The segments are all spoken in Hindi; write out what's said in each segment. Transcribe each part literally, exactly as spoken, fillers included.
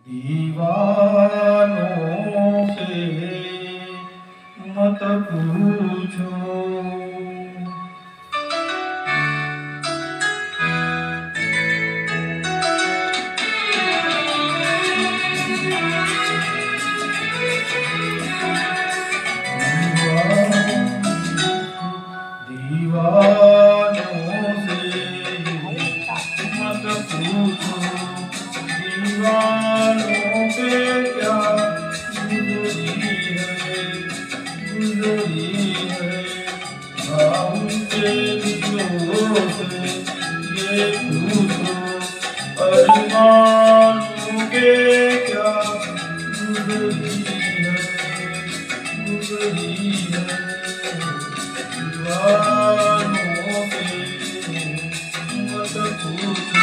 दीवानों से मत पूछो, दीवानों से मत पूछो, दीवानों पे क्या गुजरी है, गुजरी है। उनके दिलों से ये पूछो, अरमानों के क्या गुजरी है, गुजरी है। दीवानों से मत पूछो,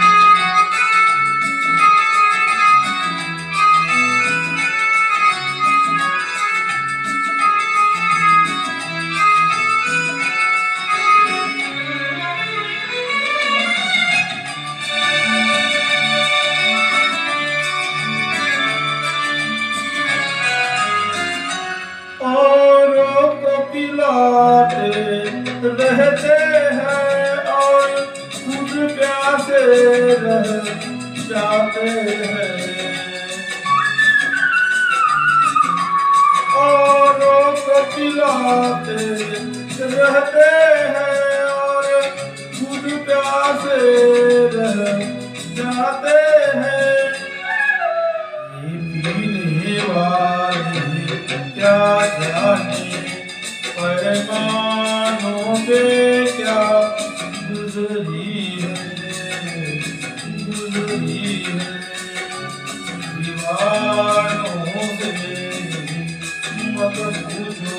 पिलाते रहते हैं और खुद प्यासे रह जाते हैं, औरों को पिलाते रहते हैं और खुद प्यासे रह जाते हैं। ये पीने वाले क्या जाने अरमानों पे क्या गुजरी है, गुजरी है। दीवानों से मत पूछो,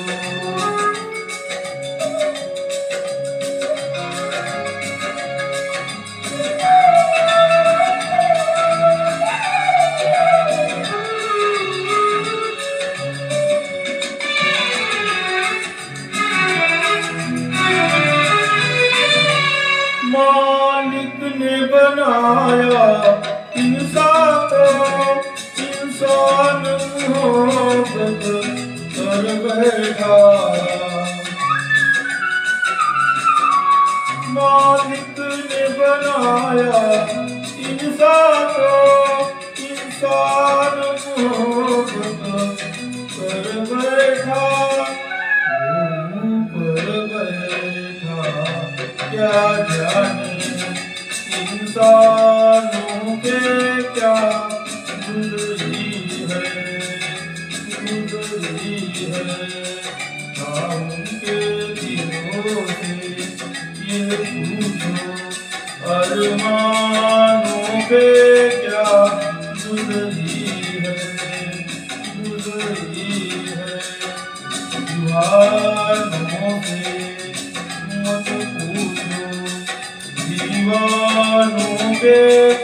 मालिक ने बनाया इंसान को, इंसान मोहब्बत कर बैठा। मालिक ने बनाया इंसान को, इंसान मोहब्बत कर बैठा। ऊपर बैठा क्या जाने इंसानों के क्या गुजरी है, गुजरी है। उनके दिलों से ये पूछो, अरमानों पे क्या गुजरी है, गुजरी है। दीवानों से मत पूछो, दीवानों पे